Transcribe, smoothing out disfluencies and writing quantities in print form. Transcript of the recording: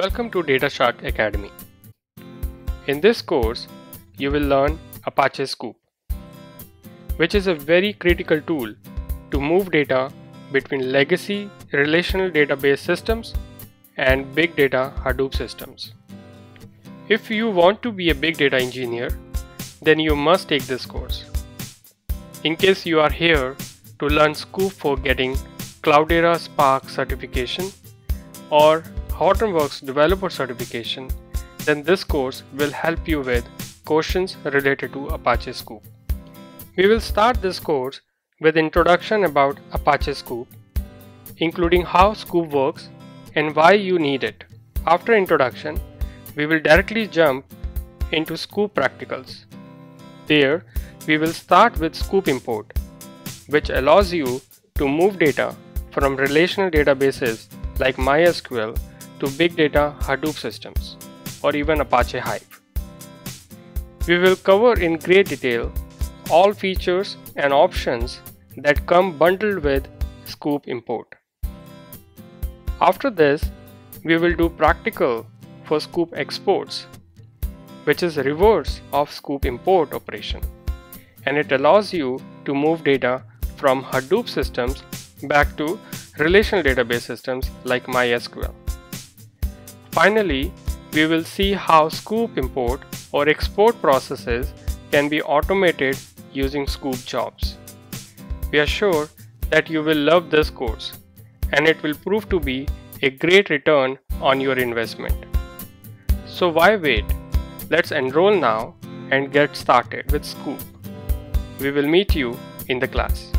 Welcome to DataShark Academy. In this course, you will learn Apache Scoop, which is a very critical tool to move data between legacy relational database systems and big data Hadoop systems. If you want to be a big data engineer, then you must take this course. In case you are here to learn Scoop for getting Cloudera Spark certification or Hortonworks developer certification, then this course will help you with questions related to Apache Scoop. We will start this course with introduction about Apache Scoop, including how Scoop works and why you need it. After introduction, we will directly jump into Scoop practicals. There, we will start with Scoop import, which allows you to move data from relational databases like MySQL to big data Hadoop systems or even Apache Hive. We will cover in great detail all features and options that come bundled with Scoop import. After this, we will do practical for Scoop exports, which is reverse of Scoop import operation, and it allows you to move data from Hadoop systems back to relational database systems like MySQL. Finally, we will see how Scoop import or export processes can be automated using Scoop jobs. We are sure that you will love this course and it will prove to be a great return on your investment. So why wait? Let's enroll now and get started with Scoop. We will meet you in the class.